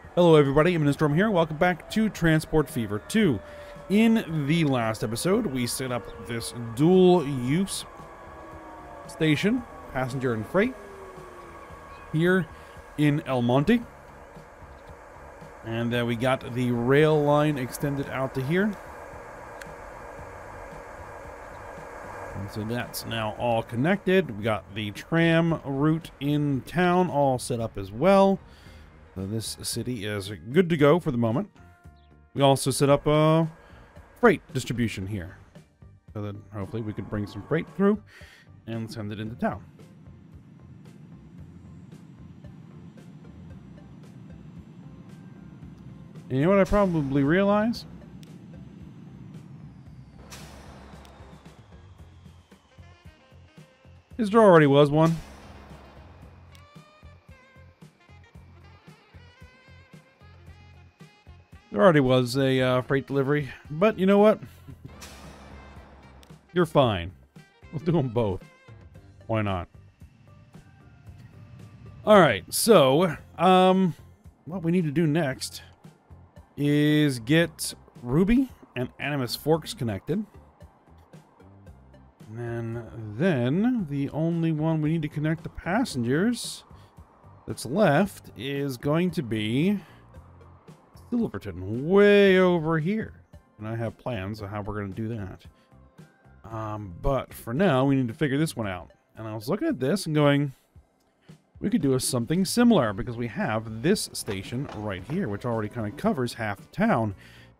Hello everybody, Ministrom here. Welcome back to Transport Fever 2. In the last episode, we set up this dual-use station, passenger and freight, here in El Monte. And we got the rail line extended out to here. And so that's now all connected. We got the tram route in town all set up as well. So this city is good to go for the moment. We also set up a freight distribution here, so that hopefully we could bring some freight through and send it into town. And you know what I probably realize? Is there already was one. There already was a freight delivery, but you know what? You're fine. We'll do them both. Why not? Alright, so, what we need to do next is get Ruby and Animus Forks connected. And then the only one we need to connect the passengers that's left is going to be Silverton, way over here. And I have plans of how we're going to do that. But for now, we need to figure this one out. And I was looking at this and going, we could do something similar because we have this station right here, which already kind of covers half the town.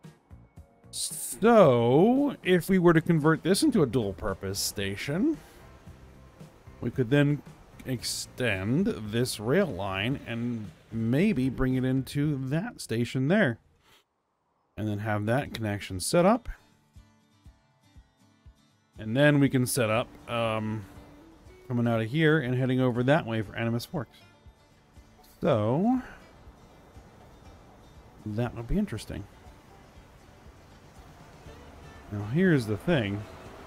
So, if we were to convert this into a dual-purpose station, we could then extend this rail line and maybe bring it into that station there. And then have that connection set up. And then we can set up coming out of here and heading over that way for Animus Forks. So, that would be interesting. Now here's the thing.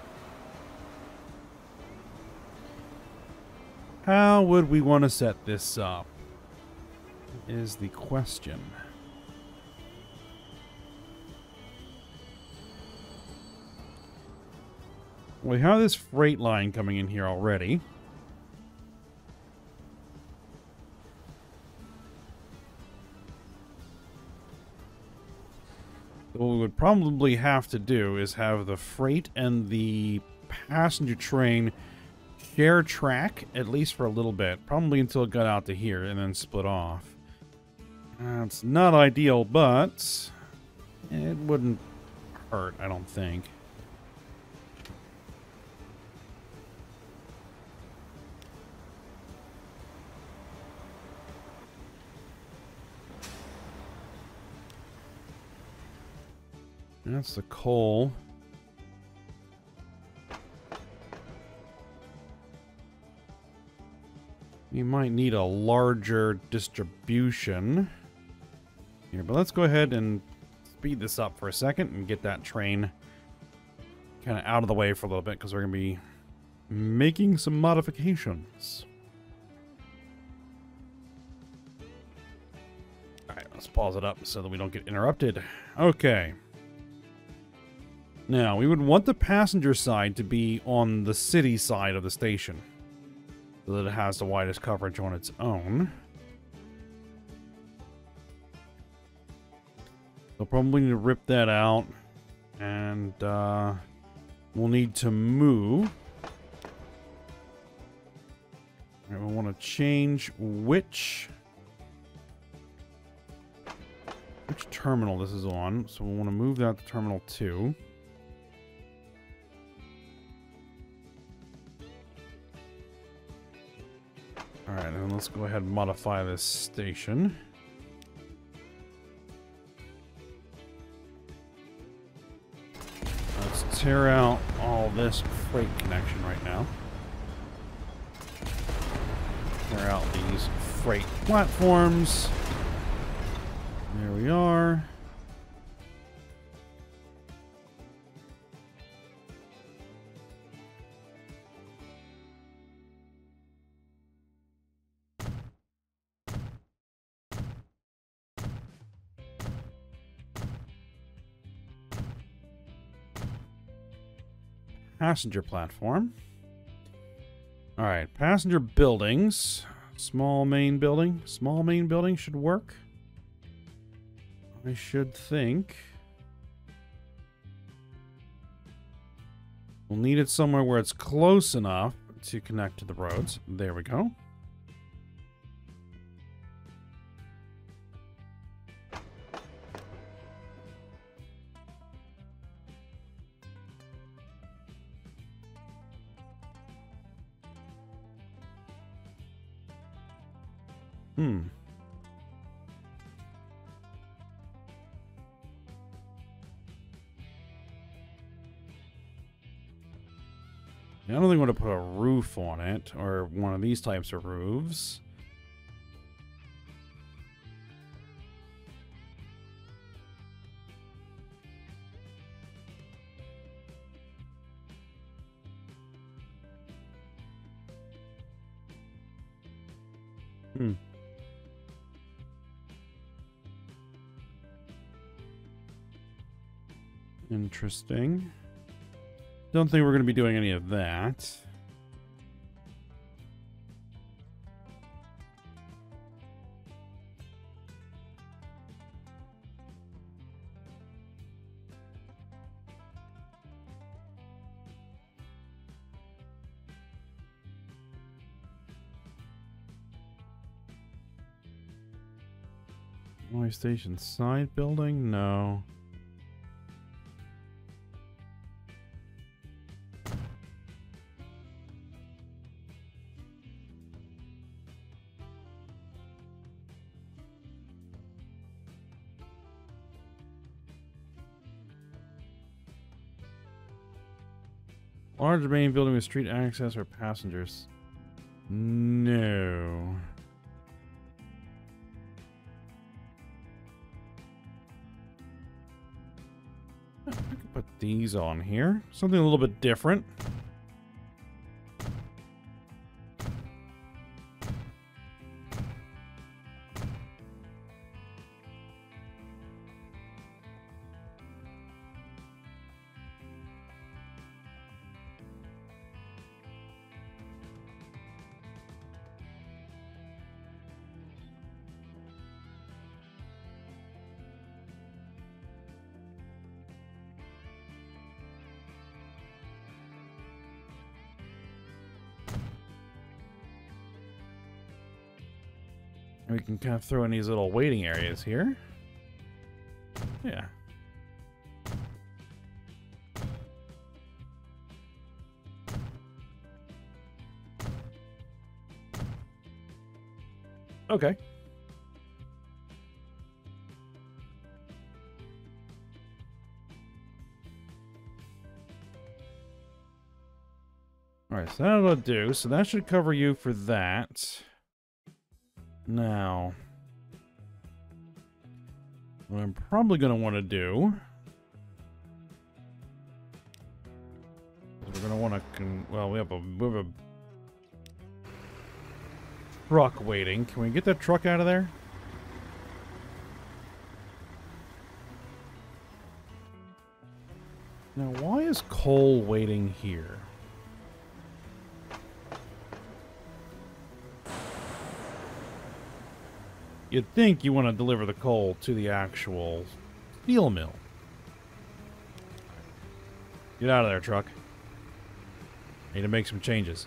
How would we want to set this up? Is the question. We have this freight line coming in here already. So what we would probably have to do is have the freight and the passenger train share track, at least for a little bit. Probably until it got out to here and then split off. It's not ideal, but it wouldn't hurt, I don't think. That's the coal. We might need a larger distribution here, but let's go ahead and speed this up for a second and get that train kind of out of the way for a little bit because we're going to be making some modifications. Alright, let's pause it up so that we don't get interrupted. Okay. Now, we would want the passenger side to be on the city side of the station, so that it has the widest coverage on its own. So probably need to rip that out, and we'll need to move. And we want to change which terminal this is on. So we want to move that to Terminal 2. Alright, then let's go ahead and modify this station. Let's tear out all this freight connection right now. Tear out these freight platforms. There we are. passenger platform. Alright, passenger buildings. Small main building. Small main building should work. I should think. We'll need it somewhere where it's close enough to connect to the roads. There we go. I don't think I want to put a roof on it, or one of these types of roofs. Interesting. Don't think we're going to be doing any of that. Noise station side building? No. Large main building with street access or passengers? No. I could put these on here. Something a little bit different. We can kind of throw in these little waiting areas here. Yeah. Okay. Alright, so that'll do. So that should cover you for that. Now, what I'm probably going to want to do is we're going to want to, well, we have a truck waiting. Can we get that truck out of there? Now, why is coal waiting here? You'd think you want to deliver the coal to the actual steel mill. Get out of there, truck. Need to make some changes.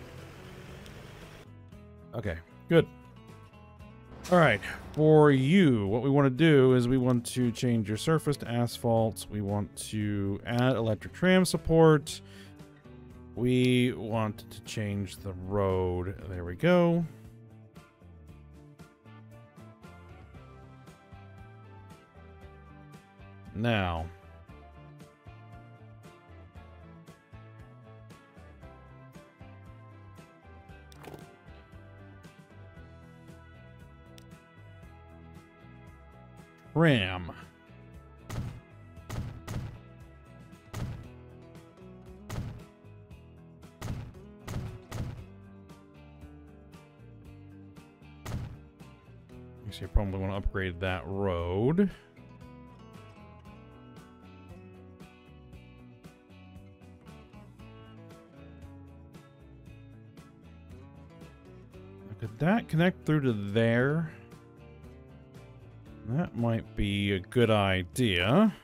Okay, good. Alright, for you, what we want to do is we want to change your surface to asphalt. We want to add electric tram support. We want to change the road. There we go. Now, tram. Actually, I probably want to upgrade that road. Did that connect through to there? That might be a good idea.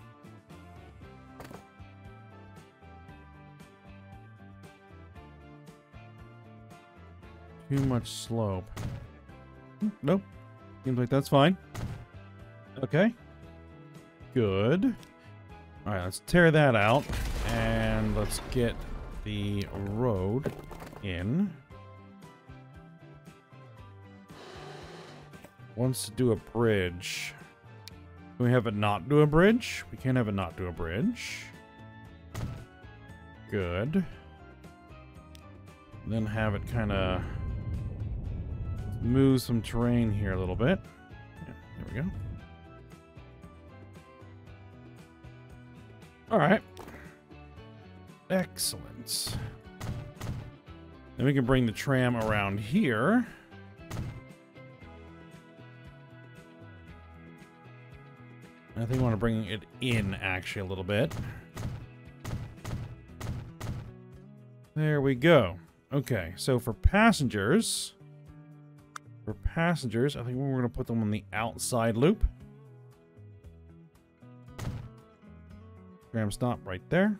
Too much slope. Nope. Seems like that's fine. Okay. Good. Alright, let's tear that out. And let's get the road in. Wants to do a bridge. Can we have it not do a bridge? We can't have it not do a bridge. Good. Then have it kind of move some terrain here a little bit. Yeah, there we go. All right. Excellent. Then we can bring the tram around here. I think I want to bring it in, actually, a little bit. There we go. Okay, so for passengers... I think we're going to put them on the outside loop. Tram stop right there.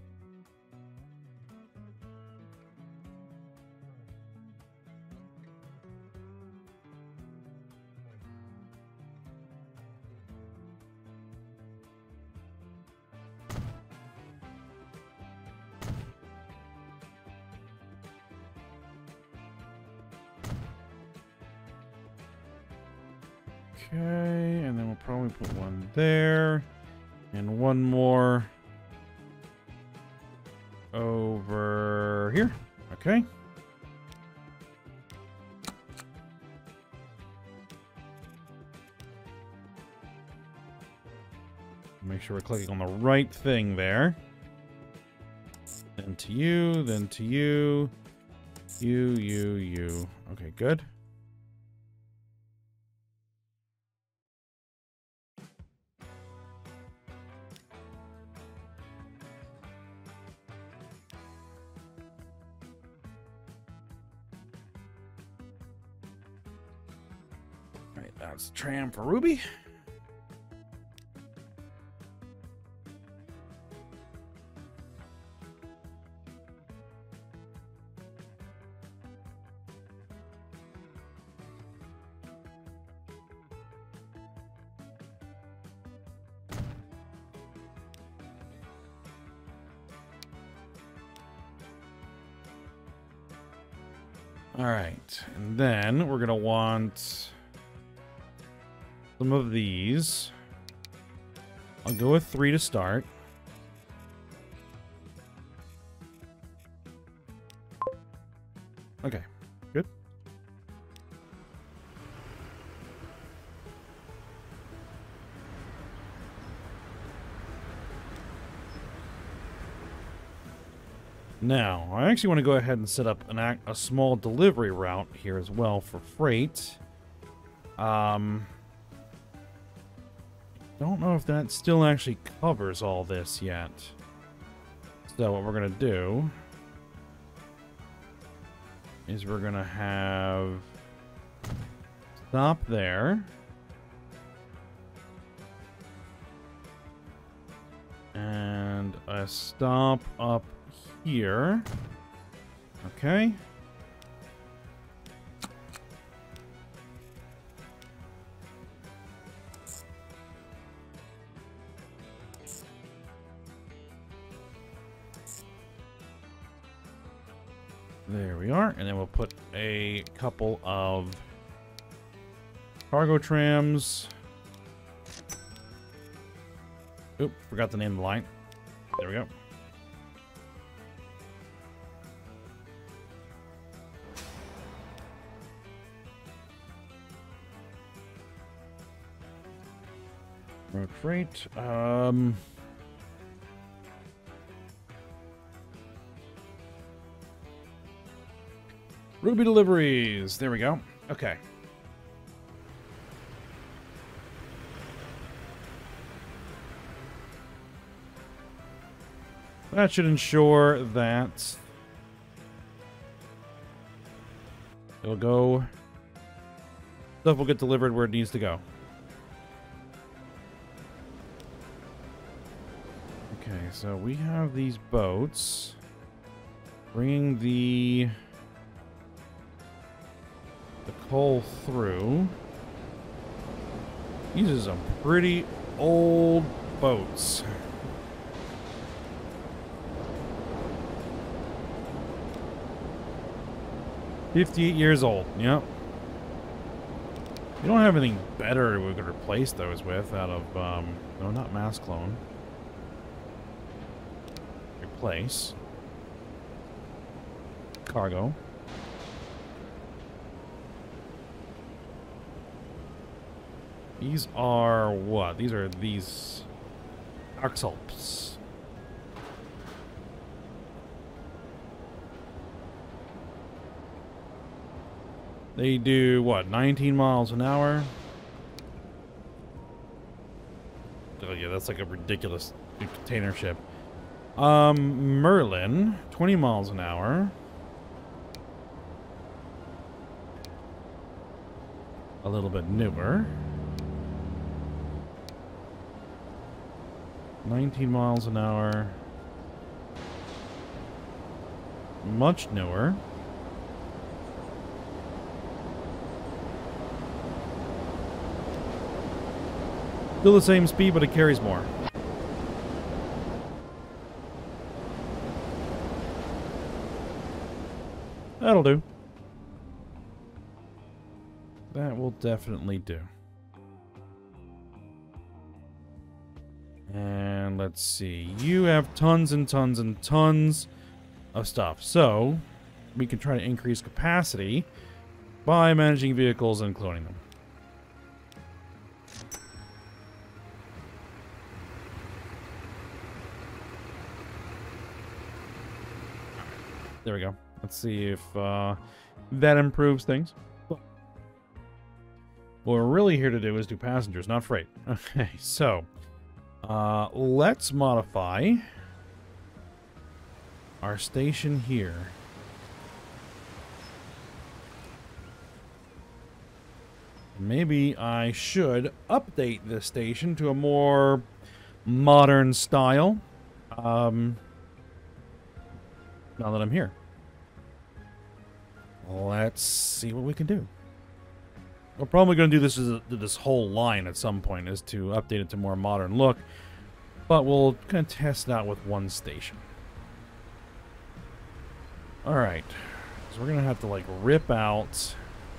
Okay, and then we'll probably put one there, and one more over here. Okay. Make sure we're clicking on the right thing there. Then to you, then to you. You. Okay, good. Alright, that's the tram for Ruby. All right, and then we're gonna want some of these. I'll go with 3 to start. Okay, good. Now, I actually want to go ahead and set up a small delivery route here as well for freight. Don't know if that still actually covers all this yet. So what we're going to do is we're going to have stop there. And a stop up here. Okay. There we are. And then we'll put a couple of cargo trams. Oop, forgot the name of the line. There we go. Road freight. Ruby deliveries. There we go. Okay. That should ensure that It'll go. Stuff will get delivered where it needs to go. Okay, so we have these boats bringing the coal through. These are some pretty old boats. $58 years old. Yep. We don't have anything better we could replace those with out of, no, not mass clone. Replace. Cargo. These are what? These are these Arxalps. They do what? 19 miles an hour? Oh yeah, that's like a ridiculous container ship. Merlin, 20 miles an hour. A little bit newer. 19 miles an hour. Much newer. Still the same speed, but it carries more. That'll do. That will definitely do. And let's see. You have tons and tons and tons of stuff. So, we can try to increase capacity by managing vehicles and cloning them. There we go. Let's see if that improves things. What we're really here to do is do passengers, not freight. Okay, so let's modify our station here. Maybe I should update this station to a more modern style. Now that I'm here. Let's see what we can do. We're probably going to do this whole line at some point, is to update it to more modern look. But we'll kind of test it out with one station. Alright. So we're going to have to, like, rip out...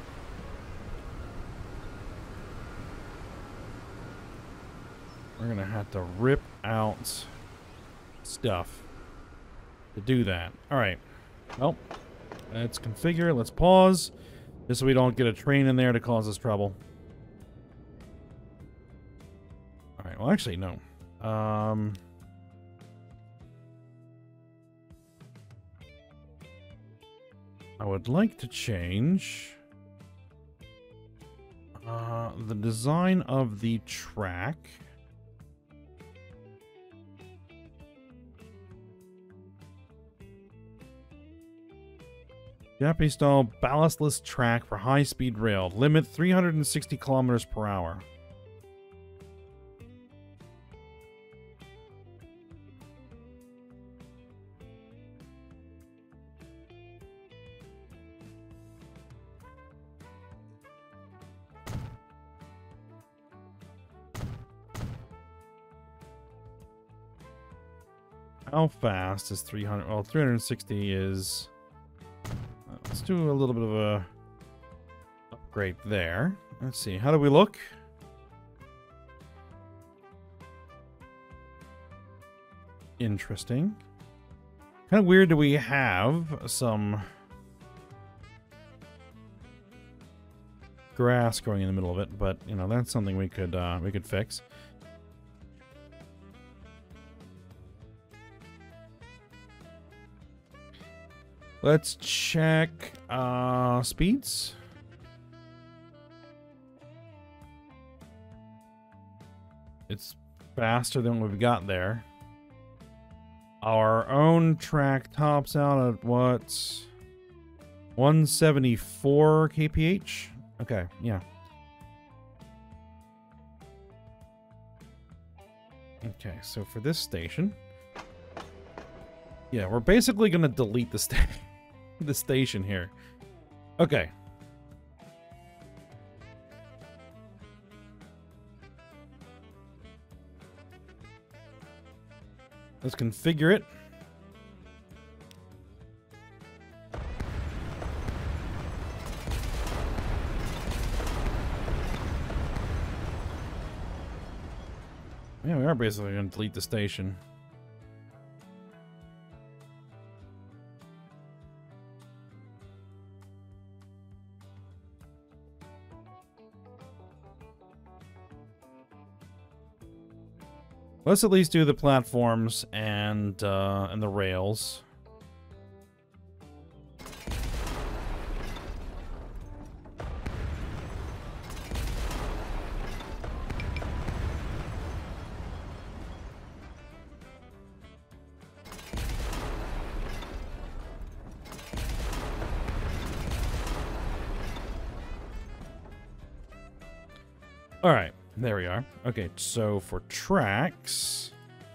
We're going to have to rip out stuff to do that. Alright. Well, let's configure. Let's pause. Just so we don't get a train in there to cause us trouble. Alright, well actually, no. I would like to change the design of the track. Japanese-style ballastless track for high-speed rail. Limit 360 kilometers per hour. How fast is 300? Well, 360 is... Let's do a little bit of a upgrade there. Let's see. How do we look? Interesting. Kind of weird that we have some grass growing in the middle of it, but you know, that's something we could fix. Let's check speeds. It's faster than what we've got there. Our own track tops out at what? 174 kph. Okay, yeah. Okay, so for this station, yeah, we're basically gonna delete the the station here. Okay. Let's configure it. Yeah, we are basically going to delete the station. Let's at least do the platforms and the rails. All right, there we are. Okay, so for tracks,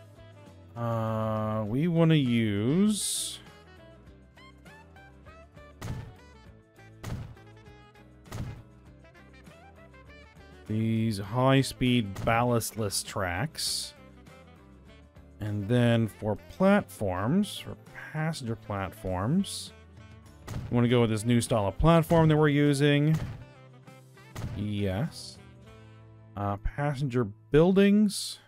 we want to use these high-speed ballastless tracks. And then for platforms, for passenger platforms, we want to go with this new style of platform that we're using. Yes. Passenger buildings.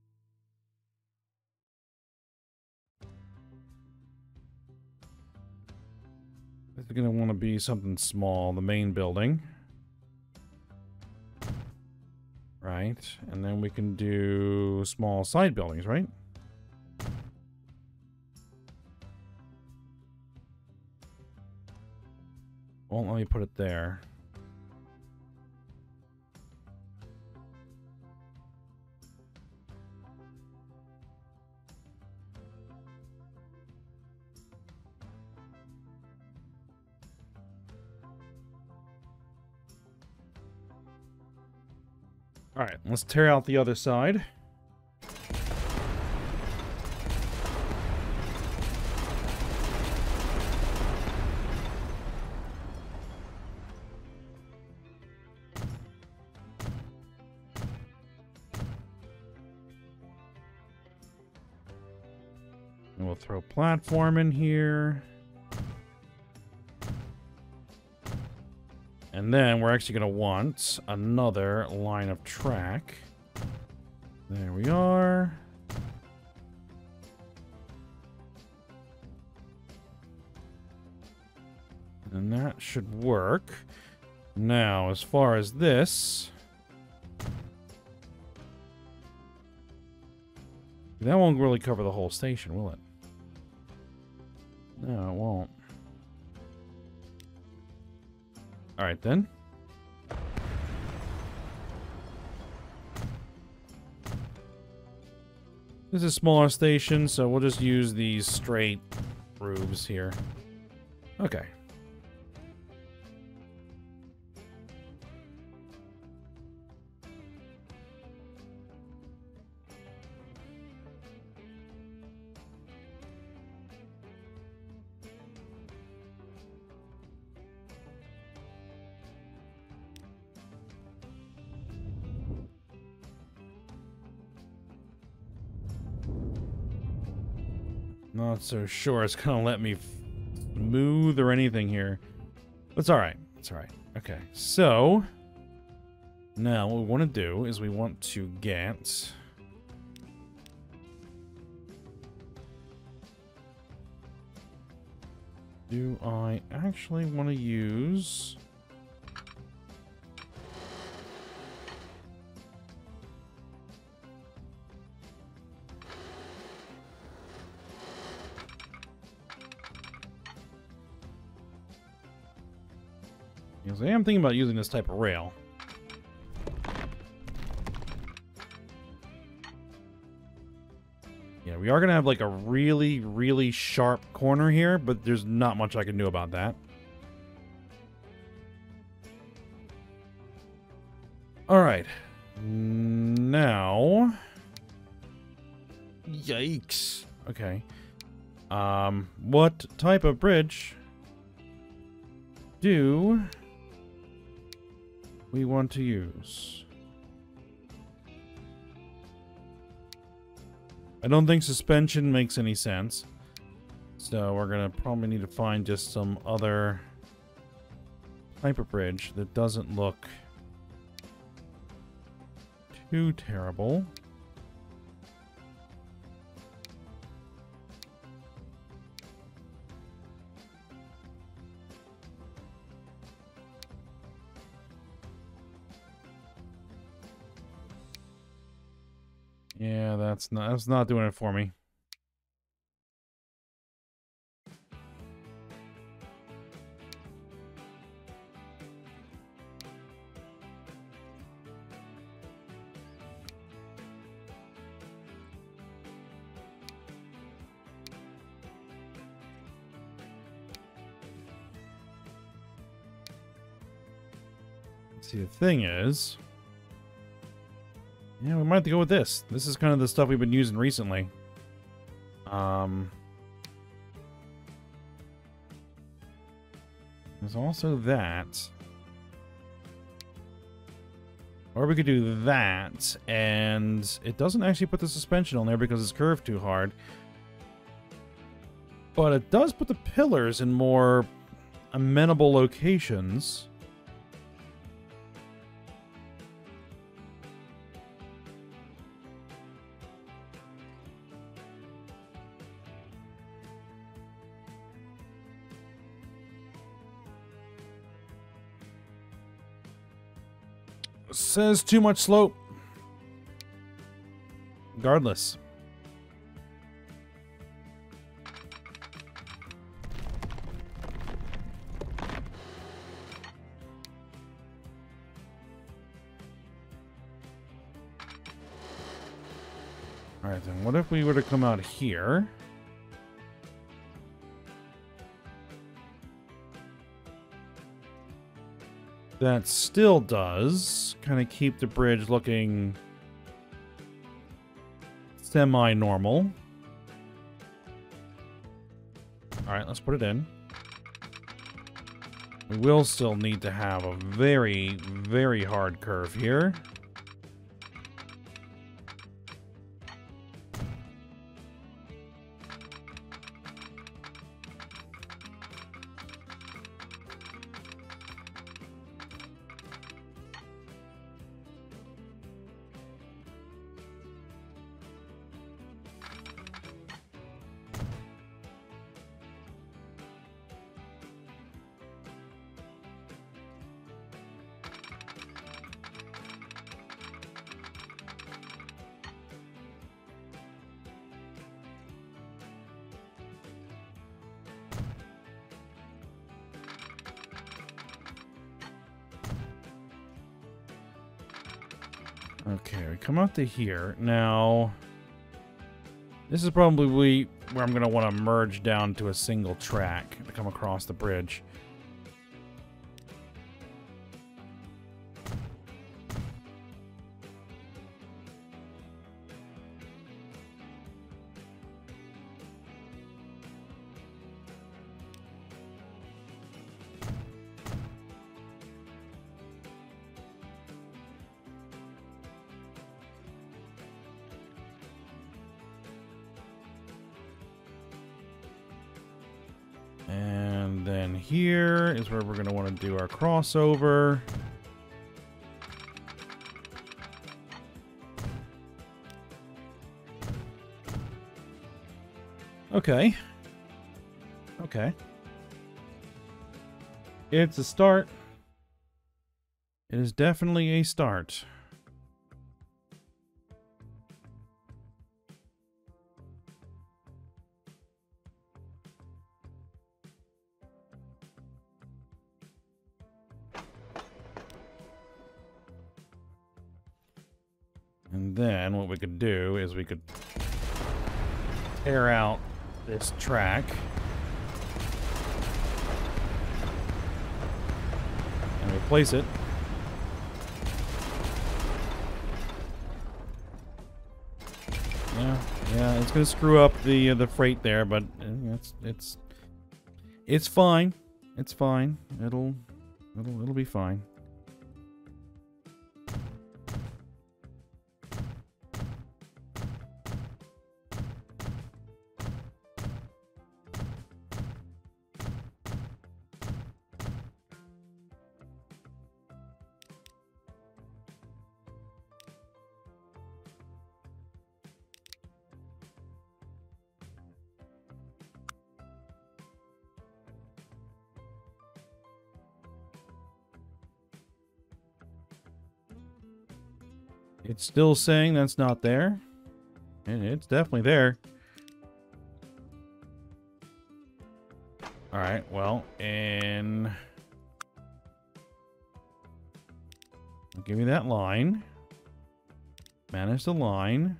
It's going to want to be something small, the main building. Right. And then we can do small side buildings, right? Won't let me put it there. All right, let's tear out the other side. And we'll throw platform in here. And then we're actually going to want another line of track. There we are. And that should work. Now, as far as this, that won't really cover the whole station, will it? No, it won't. All right, then. This is a smaller station, so we'll just use these straight roofs here. Okay. Not so sure it's gonna let me smooth or anything here. It's alright. It's alright. Okay, so now what we want to do is we want to get do I actually want to use because I am thinking about using this type of rail. Yeah, we are going to have like a really, really sharp corner here, but there's not much I can do about that. Alright. Now... Yikes. Okay. What type of bridge do we want to use? I don't think suspension makes any sense. So we're gonna probably need to find just some other type of bridge that doesn't look too terrible. Yeah, that's not doing it for me. See, the thing is, yeah, we might have to go with this. This is kind of the stuff we've been using recently. There's also that. Or we could do that, and it doesn't actually put the suspension on there because it's curved too hard. But it does put the pillars in more amenable locations. Says too much slope. Regardless. Alright then, what if we were to come out here? That still does kind of keep the bridge looking semi-normal. Alright, let's put it in. We will still need to have a very, very hard curve here. Okay, we come out to here. Now, this is probably where I'm going to want to merge down to a single track to come across the bridge. And then here is where we're going to want to do our crossover. Okay. Okay. It's a start. It is definitely a start. And then what we could do is we could tear out this track and replace it Yeah, it's gonna screw up the freight there, but it's fine. It's fine. It'll be fine. It's still saying that's not there. And it's definitely there. Alright, well, and... give me that line. Manage the line.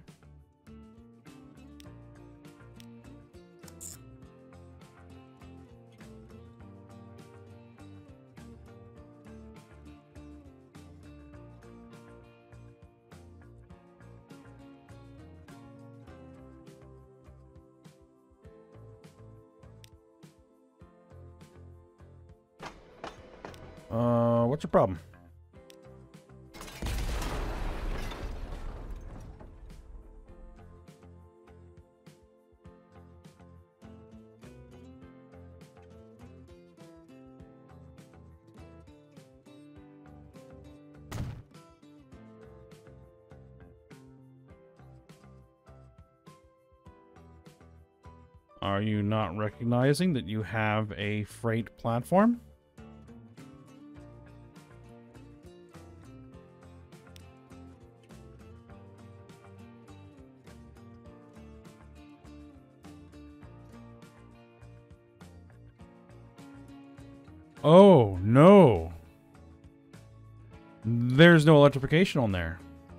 What's your problem? Are you not recognizing that you have a freight platform? Oh, no. There's no electrification on there.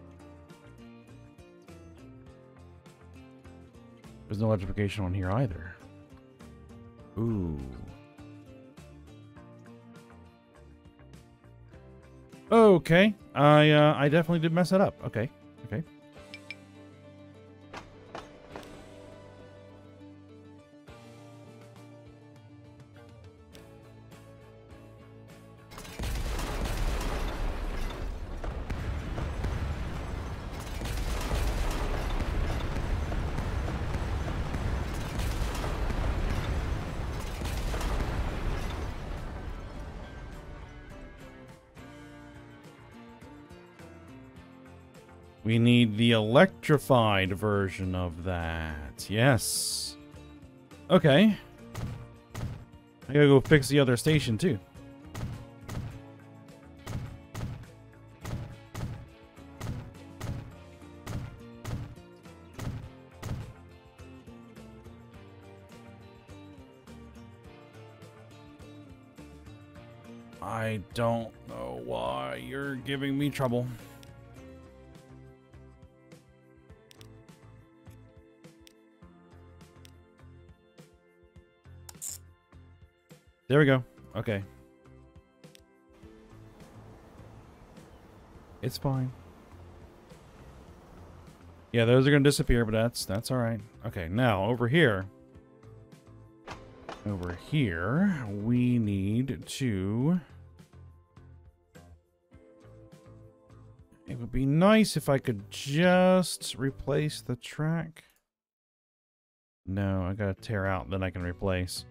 There's no electrification on here either. Ooh. Okay. I definitely did mess that up. Okay. Okay. We need the electrified version of that. Yes. Okay. I gotta go fix the other station, too. I don't know why you're giving me trouble. There we go. Okay. It's fine. Yeah, those are going to disappear, but that's all right. Okay, now over here. Over here, we need to... It would be nice if I could just replace the track. No, I gotta tear out, then I can replace.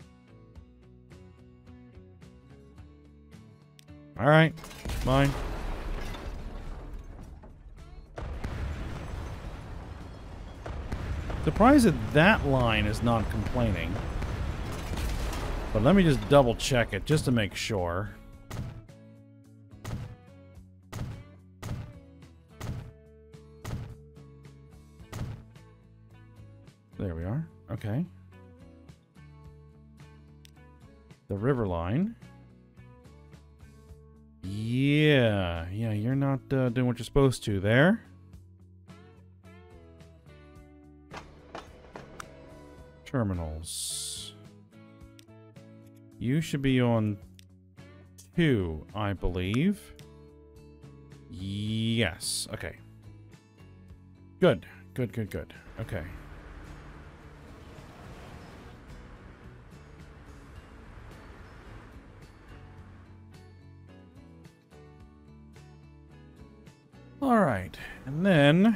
Alright, fine. Surprised that that line is not complaining. But let me just double check it, just to make sure. There we are. Okay. The river line. Yeah, you're not doing what you're supposed to there. Terminals. You should be on 2, I believe. Yes, okay. Good, Good, good, good. Okay. All right. And then...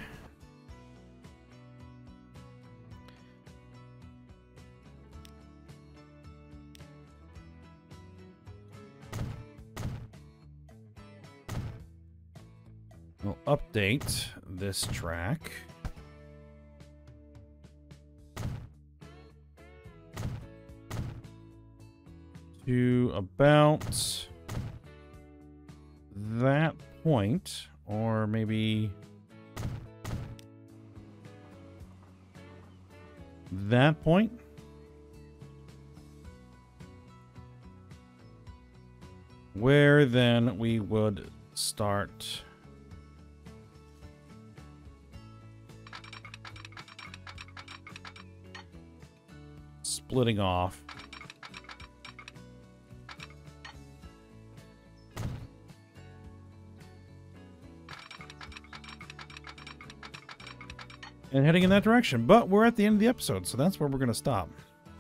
we'll update this track. To about that point, or maybe that point. Where then we would start splitting off. And heading in that direction. But we're at the end of the episode, so that's where we're going to stop.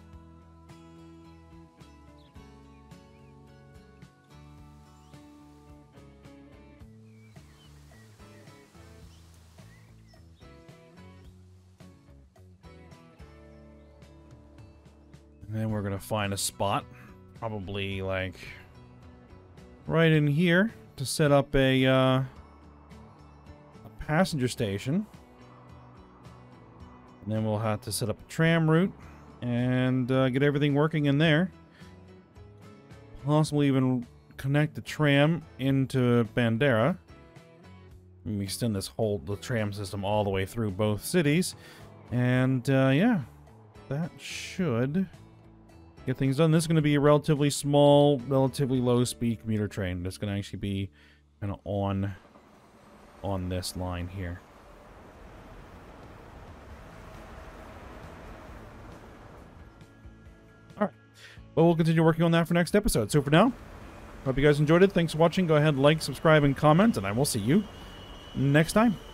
And then we're going to find a spot, probably like right in here, to set up a passenger station. And then we'll have to set up a tram route and get everything working in there. Possibly even connect the tram into Bandera. And we extend the tram system all the way through both cities. And yeah, that should get things done. This is going to be a relatively small, relatively low-speed commuter train. That's going to actually be kind of on this line here. But we'll continue working on that for next episode. So for now, hope you guys enjoyed it. Thanks for watching. Go ahead, like, subscribe, and comment, and I will see you next time.